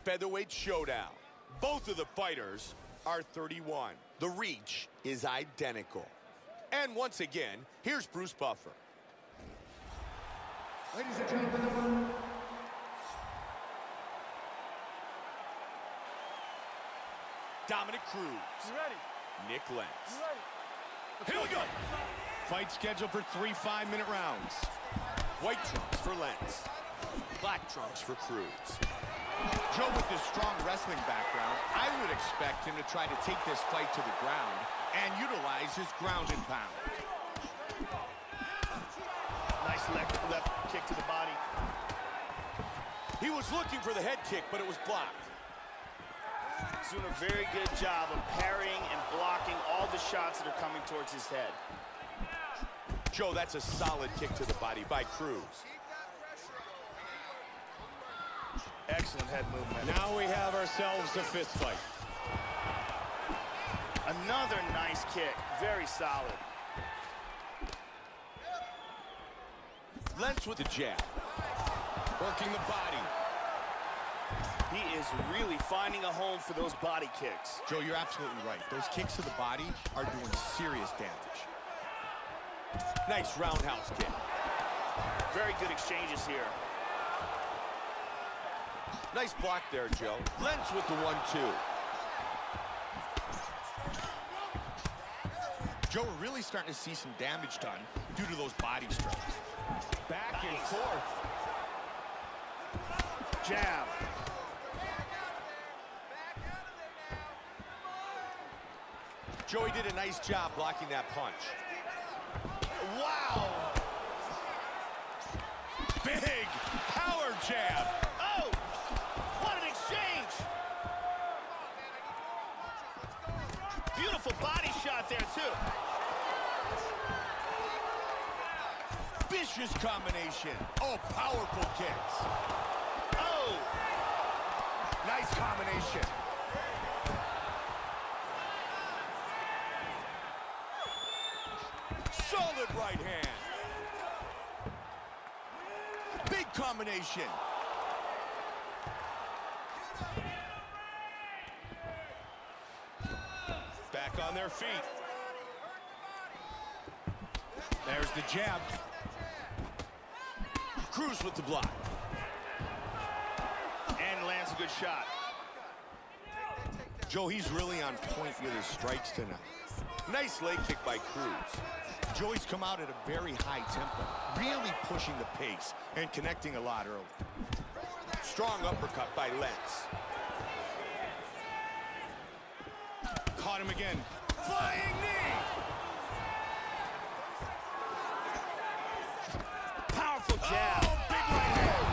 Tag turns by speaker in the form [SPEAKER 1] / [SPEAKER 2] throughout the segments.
[SPEAKER 1] featherweight showdown. Both of the fighters are 31. The reach is identical. And once again, here's Bruce Buffer.
[SPEAKER 2] Ladies and gentlemen,
[SPEAKER 1] Dominick Cruz.
[SPEAKER 3] You ready?
[SPEAKER 1] Nick Lentz.
[SPEAKER 3] You ready?
[SPEAKER 1] Here we go.
[SPEAKER 4] Fight scheduled for 3 5-minute rounds.
[SPEAKER 1] White trunks for Lentz. Black trunks for Cruz.
[SPEAKER 4] Joe, with his strong wrestling background, I would expect him to try to take this fight to the ground and utilize his ground and pound.
[SPEAKER 3] Nice left kick to the body.
[SPEAKER 1] He was looking for the head kick, but it was blocked.
[SPEAKER 5] He's doing a very good job of parrying and blocking all the shots that are coming towards his head.
[SPEAKER 1] Joe, that's a solid kick to the body by Cruz.
[SPEAKER 5] Excellent head movement.
[SPEAKER 4] Now we have ourselves a fist fight.
[SPEAKER 5] Another nice kick. Very solid.
[SPEAKER 1] Lentz with the jab.
[SPEAKER 4] Working the body.
[SPEAKER 5] He is really finding a home for those body kicks.
[SPEAKER 4] Joe, you're absolutely right. Those kicks to the body are doing serious damage.
[SPEAKER 1] Nice roundhouse kick.
[SPEAKER 5] Very good exchanges here.
[SPEAKER 1] Nice block there, Joe. Lentz with the 1-2.
[SPEAKER 4] Joe, we're really starting to see some damage done due to those body strikes. Back and forth.
[SPEAKER 5] Jab.
[SPEAKER 1] Joey did a nice job blocking that punch.
[SPEAKER 4] Wow! Big power jab.
[SPEAKER 5] Oh! What an exchange! Beautiful body shot there, too.
[SPEAKER 4] Vicious combination. Oh, powerful kicks.
[SPEAKER 5] Oh!
[SPEAKER 4] Nice combination.
[SPEAKER 1] Solid right hand.
[SPEAKER 4] Big combination. Back on their feet. There's the jab.
[SPEAKER 1] Cruz with the block.
[SPEAKER 5] And lands a good shot.
[SPEAKER 4] Joe, he's really on point with his strikes tonight.
[SPEAKER 1] Nice leg kick by Cruz.
[SPEAKER 4] Joey's come out at a very high tempo, really pushing the pace and connecting a lot early.
[SPEAKER 1] Strong uppercut by Lentz.
[SPEAKER 4] Caught him again. Flying knee!
[SPEAKER 5] Powerful jab.
[SPEAKER 4] Oh, big right hand!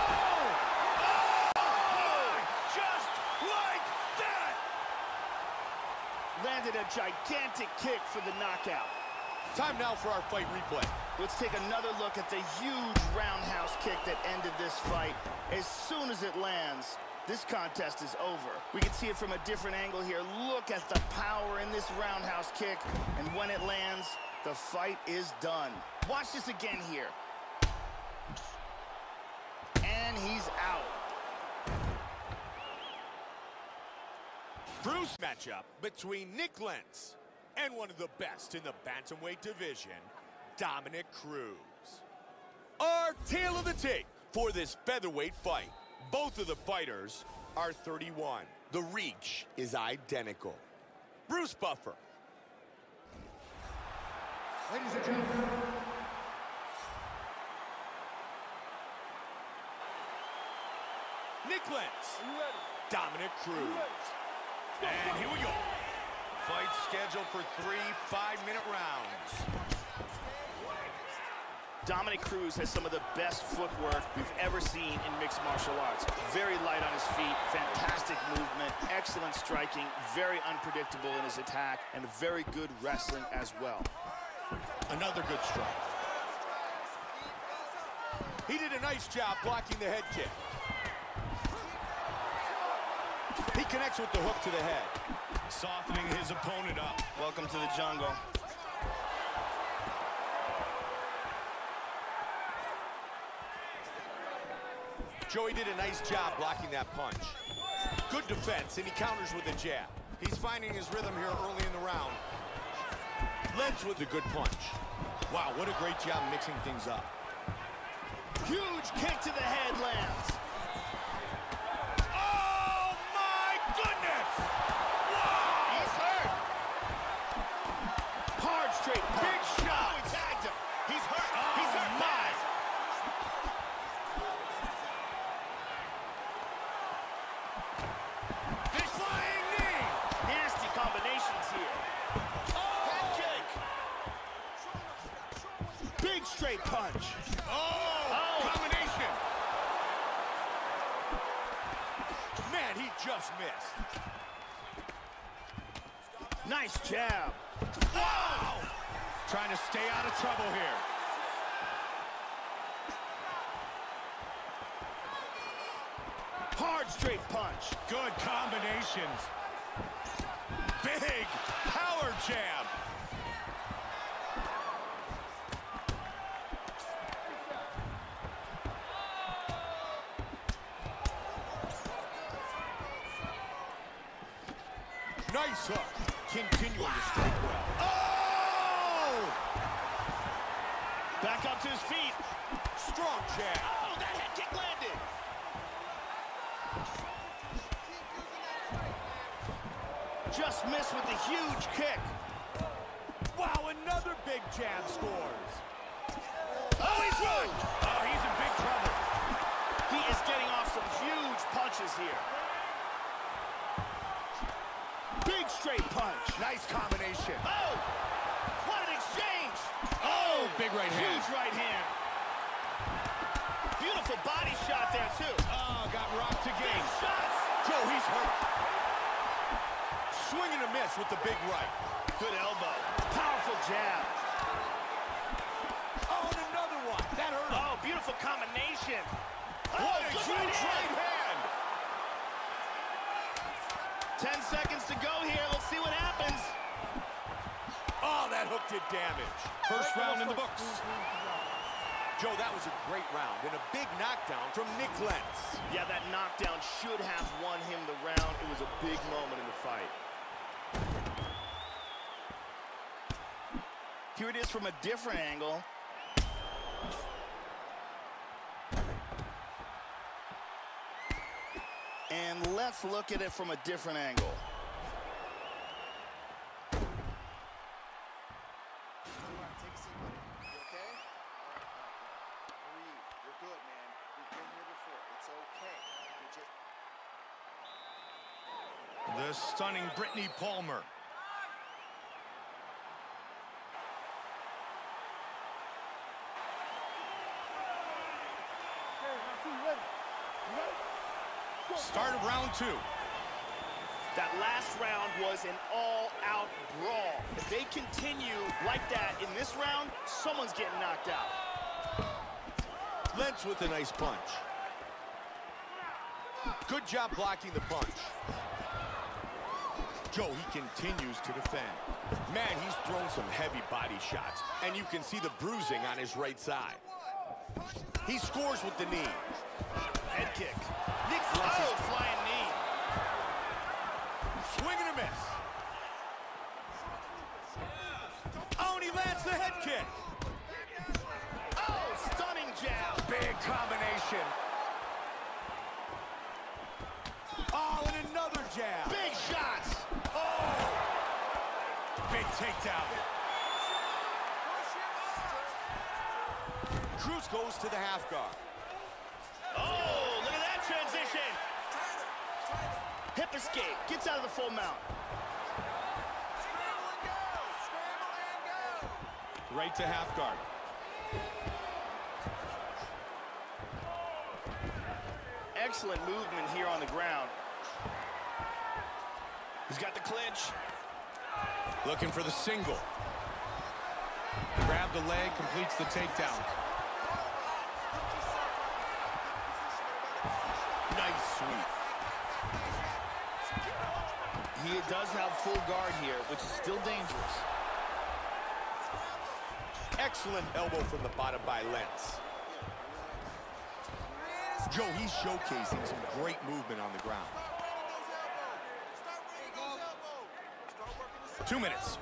[SPEAKER 4] Oh! Just like that!
[SPEAKER 5] Landed a gigantic kick for the knockout.
[SPEAKER 1] Time now for our fight replay.
[SPEAKER 5] Let's take another look at the huge roundhouse kick that ended this fight. As soon as it lands, this contest is over. We can see it from a different angle here. Look at the power in this roundhouse kick. And when it lands, the fight is done. Watch this again here. And he's out.
[SPEAKER 1] Bruce matchup between Nick Lentz and one of the best in the bantamweight division, Dominick Cruz. Our tale of the tape for this featherweight fight. Both of the fighters are 31. The reach is identical. Bruce Buffer.
[SPEAKER 2] ladies and gentlemen,
[SPEAKER 1] Nick Lentz.
[SPEAKER 3] You ready?
[SPEAKER 1] Dominick
[SPEAKER 3] You
[SPEAKER 1] Cruz.
[SPEAKER 3] ready?
[SPEAKER 1] And here we go. Fight scheduled for 3 5-minute rounds.
[SPEAKER 5] Dominick Cruz has some of the best footwork we've ever seen in mixed martial arts. Very light on his feet, fantastic movement, excellent striking, very unpredictable in his attack, and very good wrestling as well.
[SPEAKER 4] Another good strike.
[SPEAKER 1] He did a nice job blocking the head kick. He connects with the hook to the head.
[SPEAKER 4] Softening his opponent up.
[SPEAKER 5] Welcome to the jungle.
[SPEAKER 1] Joey did a nice job blocking that punch. Good defense, and he counters with a jab.
[SPEAKER 4] He's finding his rhythm here early in the round.
[SPEAKER 1] Lentz with a good punch.
[SPEAKER 4] Wow, what a great job mixing things up.
[SPEAKER 5] Huge kick to the head lands.
[SPEAKER 1] Oh, my goodness! Wow!
[SPEAKER 5] He's hurt. Hard straight punch.
[SPEAKER 1] Big shot!
[SPEAKER 5] Oh, he tagged him. He's hurt.
[SPEAKER 1] Oh,
[SPEAKER 5] He's hurt
[SPEAKER 1] my.
[SPEAKER 5] bad.
[SPEAKER 1] Flying knee!
[SPEAKER 5] Nasty combinations here. Head kick. Big straight punch.
[SPEAKER 1] Oh, combination! Man, he just missed.
[SPEAKER 5] Nice jab.
[SPEAKER 1] Wow!
[SPEAKER 4] Trying to stay out of trouble here.
[SPEAKER 5] Hard straight punch.
[SPEAKER 4] Good combinations. Big power jab.
[SPEAKER 1] Nice hook. Continuing to strike well.
[SPEAKER 4] Oh!
[SPEAKER 5] Back up to his feet.
[SPEAKER 1] Strong jab.
[SPEAKER 5] Oh, that head kick landed. Just missed with the huge kick.
[SPEAKER 1] Wow, another big jab scores.
[SPEAKER 5] Oh, he's run.
[SPEAKER 1] Oh, he's in big trouble.
[SPEAKER 5] He is getting off some huge punches here. Big straight punch.
[SPEAKER 4] Nice combination.
[SPEAKER 5] Oh, what an exchange.
[SPEAKER 4] Oh, big right hand.
[SPEAKER 5] Huge right hand. Beautiful body shot there, too.
[SPEAKER 4] Oh, got rocked
[SPEAKER 5] Big
[SPEAKER 4] again.
[SPEAKER 5] shots.
[SPEAKER 1] Joe, he's hurt. Swing and a miss with the big right.
[SPEAKER 5] Good elbow. Powerful jab.
[SPEAKER 1] Oh, and another one. That hurt him.
[SPEAKER 5] Oh, beautiful combination.
[SPEAKER 1] What
[SPEAKER 5] Oh,
[SPEAKER 1] a
[SPEAKER 5] good
[SPEAKER 1] huge right hand.
[SPEAKER 5] 10 seconds to go here. Let's see what happens.
[SPEAKER 1] Oh, that hook did damage.
[SPEAKER 4] First round in the books.
[SPEAKER 1] Joe, that was a great round and a big knockdown from Nick Lentz.
[SPEAKER 5] Yeah, that knockdown should have won him the round. It was a big moment in the fight. Here it is from a different angle. And let's look at it from a different angle.
[SPEAKER 4] The stunning Brittany Palmer. Start of round two.
[SPEAKER 5] That last round was an all-out brawl. If they continue like that in this round, someone's getting knocked out.
[SPEAKER 1] Lentz with a nice punch. Good job blocking the punch. Joe, he continues to defend. Man, he's thrown some heavy body shots, and you can see the bruising on his right side. He scores with the knee.
[SPEAKER 5] Head kick. Nick Lentz, flying knee.
[SPEAKER 1] Swing and a miss. Oh, and he lands the head kick.
[SPEAKER 5] Oh, stunning jab.
[SPEAKER 1] Big combination. Oh, and another jab.
[SPEAKER 5] Big shots.
[SPEAKER 1] Oh! Big takedown. Cruz goes to the half guard.
[SPEAKER 5] Oh, look at that transition. Hip escape. Gets out of the full mount.
[SPEAKER 4] Right to half guard.
[SPEAKER 5] Excellent movement here on the ground. He's got the clinch.
[SPEAKER 4] Looking for the single. Grab the leg, completes the takedown.
[SPEAKER 1] Nice sweep.
[SPEAKER 5] He does have full guard here, which is still dangerous.
[SPEAKER 1] Excellent elbow from the bottom by Lentz. Joe, he's showcasing some great movement on the ground.
[SPEAKER 4] 2 minutes.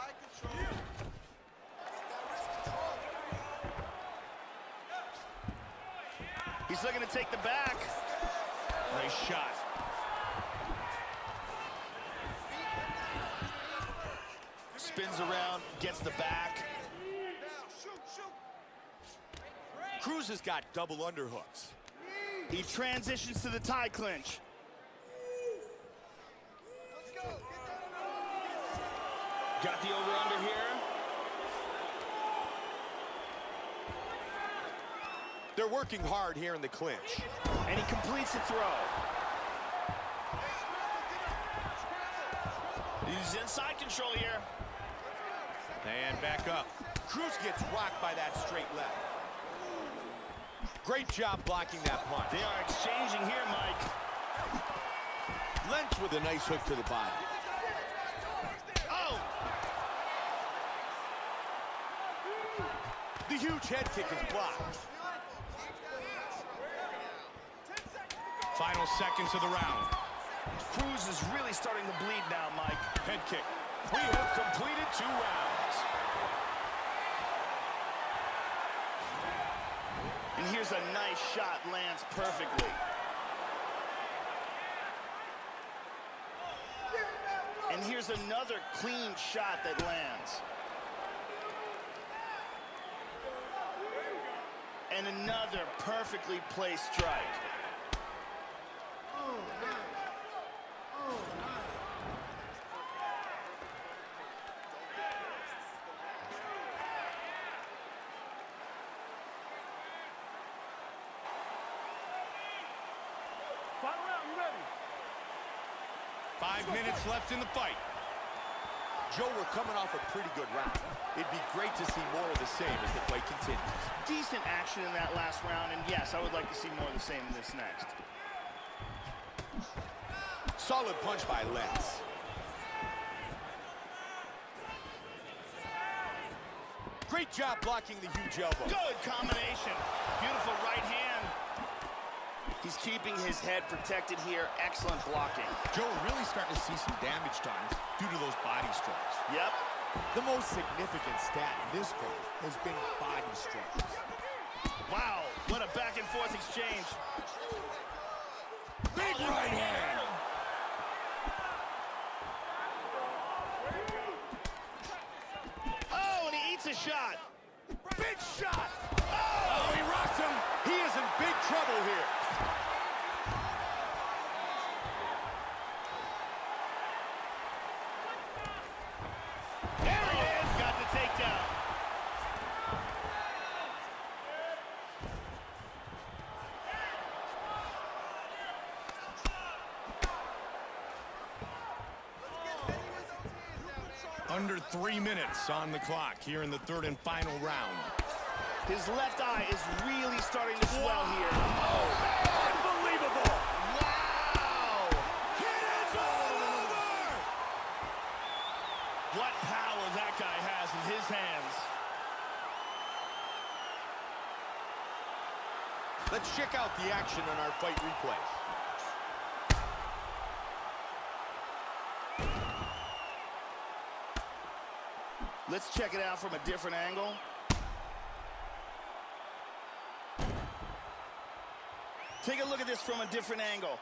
[SPEAKER 5] He's looking to take the back.
[SPEAKER 4] Nice shot.
[SPEAKER 5] Spins around, gets the back.
[SPEAKER 1] Cruz has got double underhooks.
[SPEAKER 5] He transitions to the tie clinch. Got the over-under here.
[SPEAKER 1] They're working hard here in the clinch.
[SPEAKER 5] And he completes the throw. He's inside control here.
[SPEAKER 4] And back up.
[SPEAKER 1] Cruz gets rocked by that straight left. Great job blocking that punch.
[SPEAKER 5] They are exchanging here, Mike.
[SPEAKER 1] Lentz with a nice hook to the body.
[SPEAKER 5] Oh!
[SPEAKER 1] The huge head kick is blocked.
[SPEAKER 4] Final seconds of the round.
[SPEAKER 5] Cruz is really starting to bleed now, Mike.
[SPEAKER 4] Head kick. We have completed 2 rounds.
[SPEAKER 5] And here's a nice shot, lands perfectly. And here's another clean shot that lands. And another perfectly placed strike.
[SPEAKER 3] Final round, you ready?
[SPEAKER 4] 5 minutes left in the fight.
[SPEAKER 1] Joe, we're coming off a pretty good round. It'd be great to see more of the same as the fight continues.
[SPEAKER 5] Decent action in that last round, and yes, I would like to see more of the same in this next.
[SPEAKER 1] Solid punch by Lentz. Great job blocking the huge elbow.
[SPEAKER 5] Good combination. Beautiful right hand. He's keeping his head protected here. Excellent blocking.
[SPEAKER 4] Joe, we're really starting to see some damage done due to those body strikes.
[SPEAKER 5] Yep.
[SPEAKER 1] The most significant stat in this fight has been body strikes.
[SPEAKER 5] Wow, what a back and forth exchange.
[SPEAKER 1] Big right hand.
[SPEAKER 5] Oh, and he eats a shot.
[SPEAKER 1] Big shot. Oh, he rocks him. He is in big trouble here.
[SPEAKER 5] There he is. Got the takedown.
[SPEAKER 4] Under 3 minutes on the clock here in the 3rd and final round.
[SPEAKER 5] His left eye is really starting to swell here.
[SPEAKER 1] Unbelievable.
[SPEAKER 5] Wow!
[SPEAKER 1] It is over.
[SPEAKER 5] What power that guy has in his hands.
[SPEAKER 1] Let's check out the action on our fight replay.
[SPEAKER 5] Let's check it out from a different angle. Take a look at this from a different angle.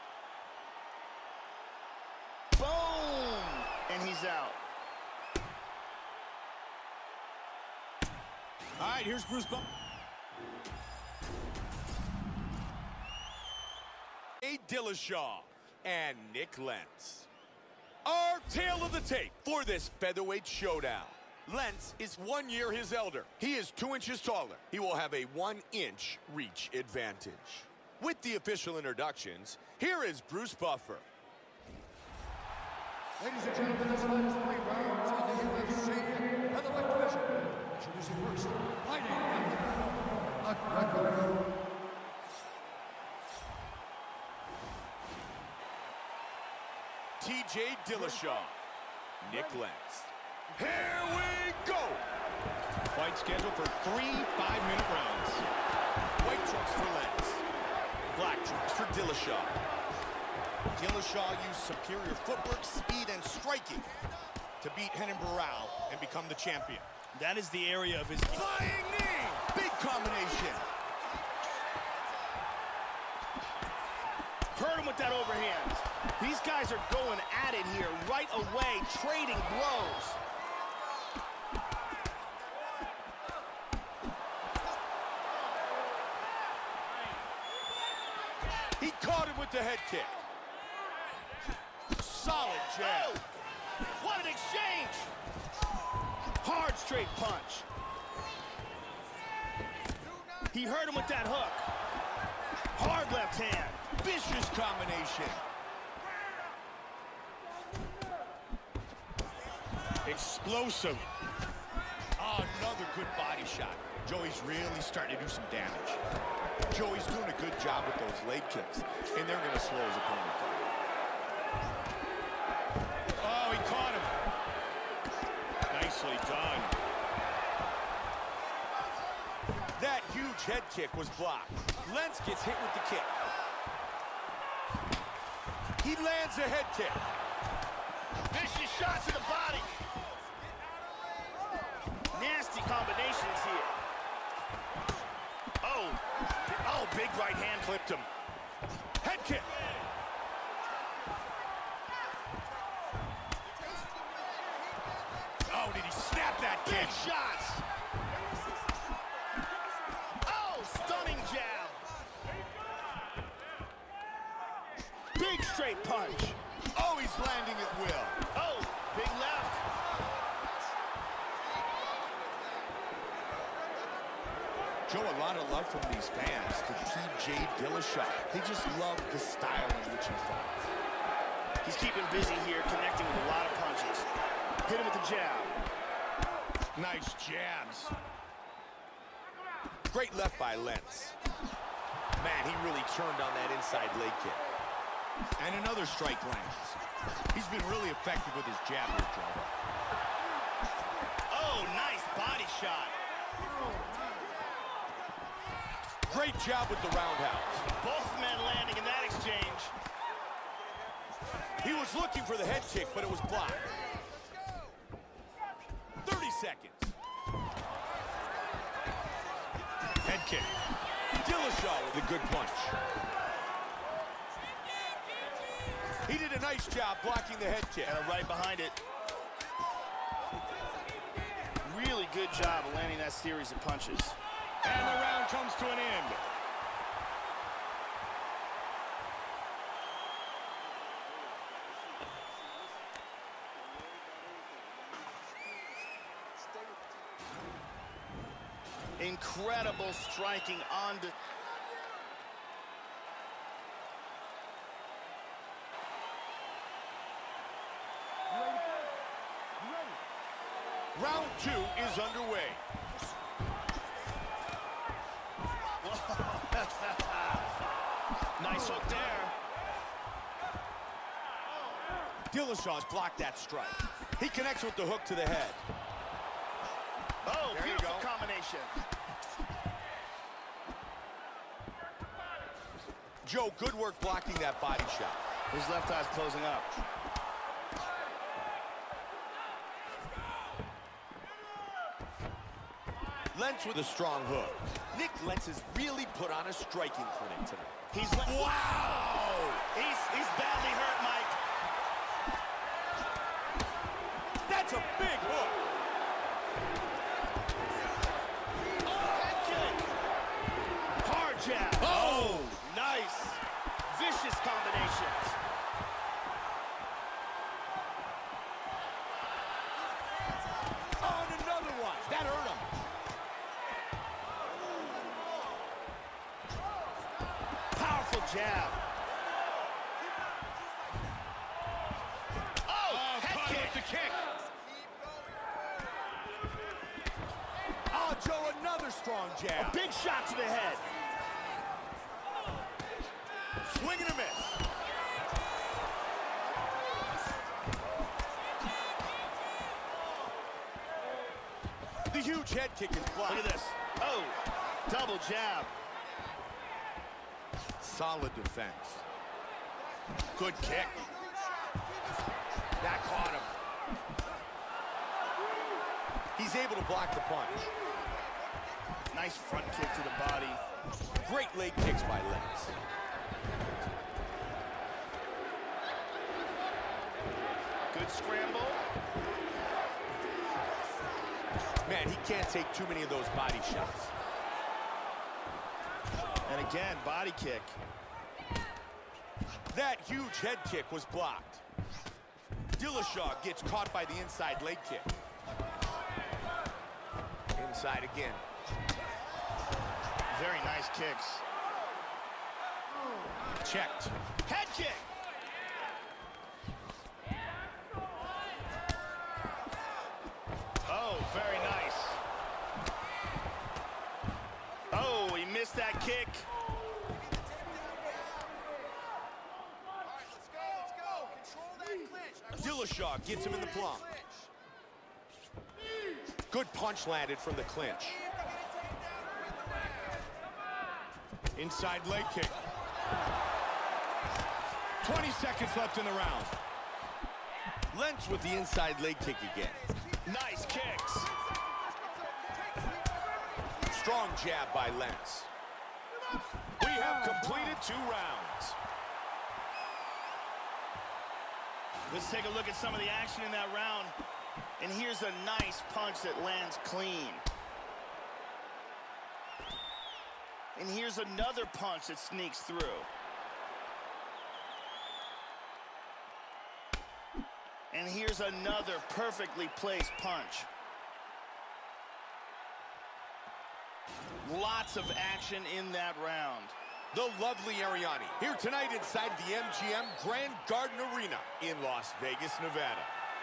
[SPEAKER 5] Boom! And he's out.
[SPEAKER 4] All right, here's Bruce Buffer.
[SPEAKER 1] Dillashaw and Nick Lentz. Our tale of the tape for this featherweight showdown. Lentz is 1 year his elder. He is 2 inches taller. He will have a 1-inch reach advantage. With the official introductions, here is Bruce Buffer.
[SPEAKER 2] Ladies and gentlemen, this fight is 3 rounds in the UFC featherweight division. Introducing first, fighting out of McGregor.
[SPEAKER 1] TJ Dillashaw, Nick Lentz. Here we go!
[SPEAKER 4] Fight scheduled for 3 5-minute rounds.
[SPEAKER 1] White trunks for Lentz. Black trunks for Dillashaw. Dillashaw used superior footwork, speed, and striking.
[SPEAKER 4] to beat Renan Barão and become the champion.
[SPEAKER 5] That is the area of his...
[SPEAKER 4] Flying knee! Big combination.
[SPEAKER 5] Hurt him with that overhand. These guys are going at it here right away, trading blows.
[SPEAKER 1] He caught him with the head kick. Solid jab.
[SPEAKER 5] Oh, what an exchange! Hard straight punch. He hurt him with that hook. Hard left hand.
[SPEAKER 4] Vicious combination. Explosive. Oh, another good body shot. Joey's really starting to do some damage. Joey's doing a good job with those leg kicks, and they're going to slow his opponent down. Oh, he caught him. Nicely done.
[SPEAKER 1] That huge head kick was blocked. Lentz gets hit with the kick. He lands a head kick.
[SPEAKER 5] Vicious shot to the body. Nasty combinations here. Oh, big right hand clipped him.
[SPEAKER 1] Head kick.
[SPEAKER 4] Oh, did he snap that
[SPEAKER 5] Big
[SPEAKER 4] kick?
[SPEAKER 5] shots. Oh, stunning jab. Big straight punch.
[SPEAKER 4] Oh, he's landing at will.
[SPEAKER 5] Oh, big left.
[SPEAKER 4] Joe, a lot of love from these fans to TJ Dillashaw. They just love the style in which he fights.
[SPEAKER 5] He's keeping busy here, connecting with a lot of punches. Hit him with the jab.
[SPEAKER 4] Nice jabs.
[SPEAKER 1] Great left by Lentz. Man, he really turned on that inside leg kick.
[SPEAKER 4] And another strike lands. He's been really effective with his jab here, Joe.
[SPEAKER 5] Oh, nice body shot.
[SPEAKER 1] Great job with the roundhouse.
[SPEAKER 5] Both men landing in that exchange.
[SPEAKER 1] He was looking for the head kick, but it was blocked. 30 seconds.
[SPEAKER 4] Head kick.
[SPEAKER 1] Dillashaw with a good punch. He did a nice job blocking the head kick.
[SPEAKER 5] And right behind it. Really good job of landing that series of punches.
[SPEAKER 4] And the round comes to an end.
[SPEAKER 5] Incredible striking on the...
[SPEAKER 1] Round 2 is underway.
[SPEAKER 5] Nice hook there.
[SPEAKER 1] Dillashaw's blocked that strike. He connects with the hook to the head.
[SPEAKER 5] Oh,
[SPEAKER 4] There you
[SPEAKER 5] beautiful
[SPEAKER 4] go.
[SPEAKER 5] combination.
[SPEAKER 1] Joe, good work blocking that body shot.
[SPEAKER 5] His left eye's closing up.
[SPEAKER 1] Lentz with a strong hook. Nick Lentz has really put on a striking clinic tonight.
[SPEAKER 5] He's...
[SPEAKER 1] Wow!
[SPEAKER 5] He's badly hurt, Mike.
[SPEAKER 1] That's a big hook.
[SPEAKER 5] Head kick. Hard jab.
[SPEAKER 1] Oh!
[SPEAKER 5] Nice. Vicious combinations.
[SPEAKER 1] Oh, and another one. That hurt him.
[SPEAKER 5] Powerful jab. Oh, head
[SPEAKER 4] Caught
[SPEAKER 5] kick.
[SPEAKER 4] with the kick.
[SPEAKER 1] Oh, Joe, another strong jab.
[SPEAKER 5] Big shot to the head.
[SPEAKER 1] Swing and a miss. The huge head kick is blocked.
[SPEAKER 5] Look at this. Oh, double jab.
[SPEAKER 4] Solid defense. Good kick. That caught him.
[SPEAKER 1] He's able to block the punch.
[SPEAKER 5] Nice front kick to the body.
[SPEAKER 1] Great leg kicks by Lentz.
[SPEAKER 5] Good scramble.
[SPEAKER 1] Man, he can't take too many of those body shots.
[SPEAKER 5] And again, body kick.
[SPEAKER 1] That huge head kick was blocked. Dillashaw gets caught by the inside leg kick. Inside again.
[SPEAKER 5] Very nice kicks.
[SPEAKER 1] Checked.
[SPEAKER 5] Head kick. Oh, very nice. Oh, he missed that kick.
[SPEAKER 1] Dillashaw gets him in the plum. Good punch landed from the clinch. Inside leg kick. 20 seconds left in the round. Lentz with the inside leg kick again.
[SPEAKER 5] Nice kicks.
[SPEAKER 1] Strong jab by Lentz. We have completed 2 rounds.
[SPEAKER 5] Let's take a look at some of the action in that round. And here's a nice punch that lands clean. And here's another punch that sneaks through. And here's another perfectly placed punch. Lots of action in that round.
[SPEAKER 1] The lovely Arianny, here tonight inside the MGM Grand Garden Arena in Las Vegas, Nevada.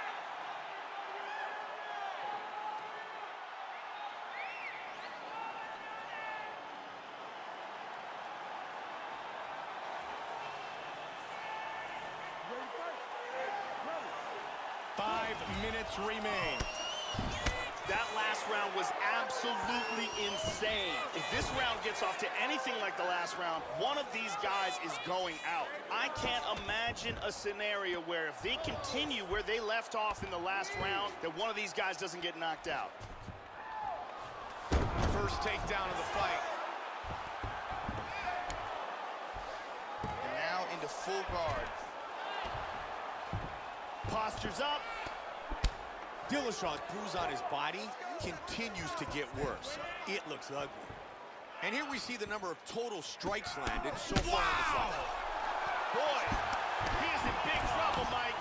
[SPEAKER 1] Five minutes remain.
[SPEAKER 5] That last round was absolutely insane. If this round gets off to anything like the last round, one of these guys is going out. I can't imagine a scenario where if they continue where they left off in the last round, that one of these guys doesn't get knocked out.
[SPEAKER 1] First takedown of the fight.
[SPEAKER 5] And now into full guard. Postures up.
[SPEAKER 1] Dillashaw's bruise on his body continues to get worse. It looks ugly. And here we see the number of total strikes landed so far in the fight.
[SPEAKER 5] Boy, he is in big trouble, Mike.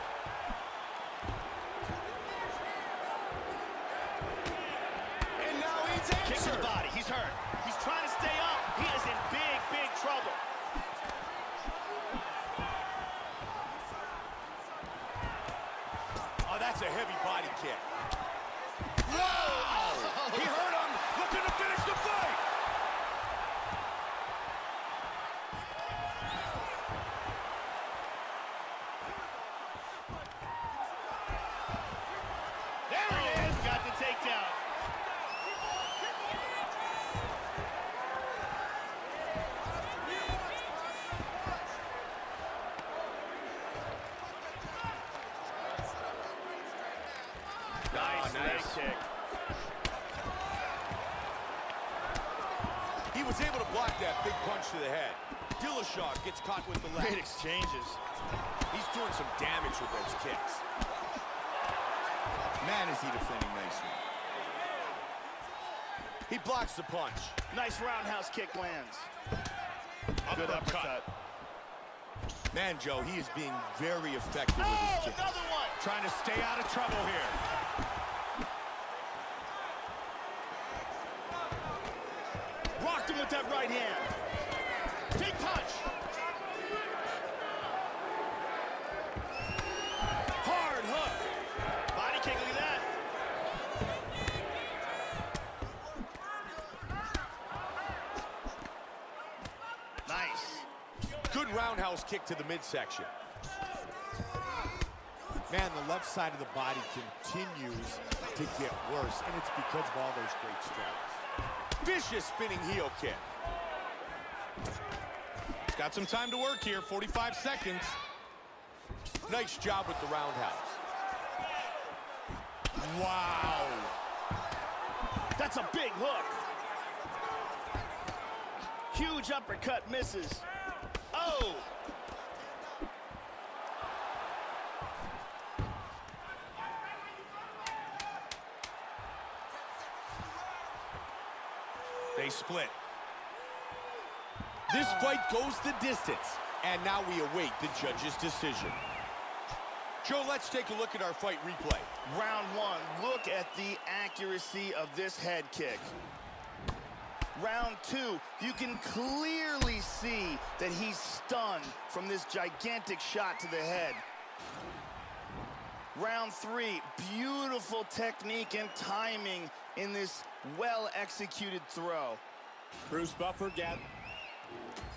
[SPEAKER 1] And now he's
[SPEAKER 5] Kick to
[SPEAKER 1] answered.
[SPEAKER 5] the body. He's hurt. He's trying to stay up. He is in big, big trouble.
[SPEAKER 1] Oh, that's a heavy body kick. Whoa! He hurt him, looking to finish the fight.
[SPEAKER 5] There he is. Got the takedown. Nice leg kick.
[SPEAKER 1] He was able to block that big punch to the head. Dillashaw gets caught with the
[SPEAKER 5] Great
[SPEAKER 1] left.
[SPEAKER 5] exchanges.
[SPEAKER 1] He's doing some damage with those kicks. Man, is he defending nicely. He blocks the punch.
[SPEAKER 5] Nice roundhouse kick lands. Good uppercut.
[SPEAKER 1] Man, Joe, he is being very effective with his
[SPEAKER 5] Oh,
[SPEAKER 1] kicks.
[SPEAKER 5] another one.
[SPEAKER 1] Trying to stay out of trouble here.
[SPEAKER 5] Rocked him with that right hand. Big punch. Hard hook. Body kick, look at that. Nice.
[SPEAKER 1] Good roundhouse kick to the midsection. Man, the left side of the body continues to get worse, and it's because of all those great strikes. Vicious spinning heel kick. Got some time to work here, 45 seconds. Nice job with the roundhouse. Wow.
[SPEAKER 5] That's a big hook. Huge uppercut misses. Oh!
[SPEAKER 1] They split. This fight goes the distance, and now we await the judge's decision. Joe, let's take a look at our fight replay.
[SPEAKER 5] Round one, look at the accuracy of this head kick. Round two, you can clearly see that he's stunned from this gigantic shot to the head. Round three, beautiful technique and timing in this well-executed throw.
[SPEAKER 6] Bruce Buffer got